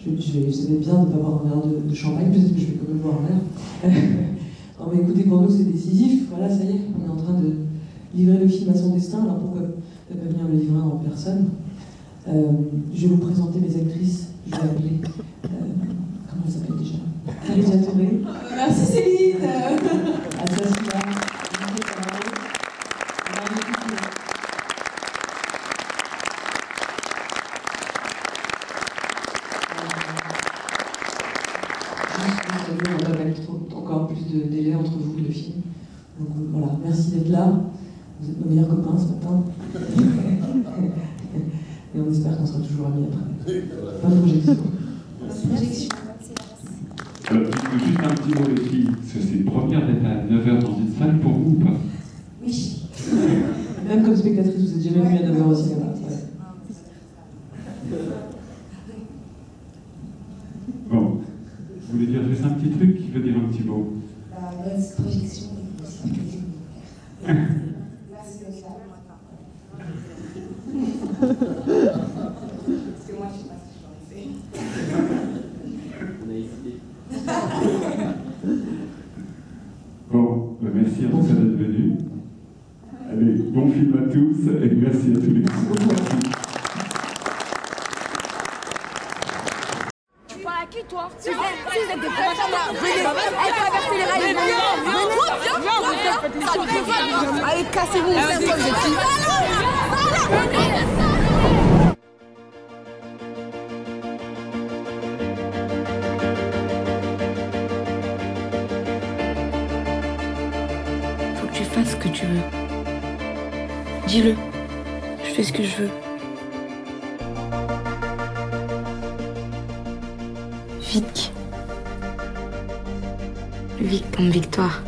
J'avais bien de ne pas boire un verre de champagne, peut-être que je vais quand même boire un verre. Non mais écoutez, pour nous c'est décisif, voilà, ça y est, on est en train de livrer le film à son destin, alors pourquoi ne pas venir le livrer en personne. Je vais vous présenter mes actrices, je vais appeler, comment elle s'appelle déjà? Khadija Touré. Merci Céline. Assassinat. On va pas mettre encore plus de délai entre vous et le film. Donc voilà, merci d'être là. Vous êtes nos meilleurs copains ce matin. Et on espère qu'on sera toujours amis après. Pas de projection. Alors, juste un petit mot, les filles. C'est une première d'être à 9h dans une salle pour vous ou pas? Oui. Même comme spectatrice, vous êtes jamais venue à 9h au cinéma. Ouais. Bon. Vous voulez dire juste un petit truc? Qui veut dire un petit mot? La projection est aussi merci d'être là. Parce que moi, je sais pas si je vais en faire. On a hésité. Bon, merci en tout cas d'être venu. Allez, bon film à tous et merci à tous les gens. Tu parles à qui, toi? Si vous êtes des personnes là, venez, allez traverser les rails, venez, allez, cassez-vous, c'est quoi, je dis. Faut que tu fasses ce que tu veux. Dis-le, je fais ce que je veux. Vic. Vic comme victoire.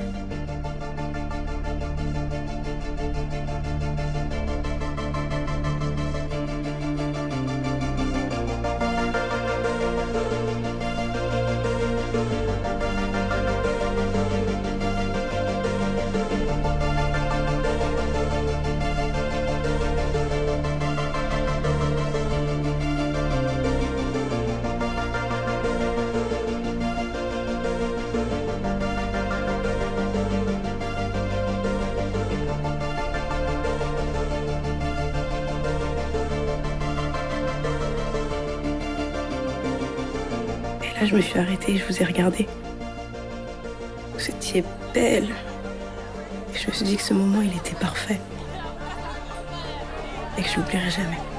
Là, je me suis arrêtée et je vous ai regardé. Vous étiez belle. Et je me suis dit que ce moment, il était parfait. Et que je l'oublierai jamais.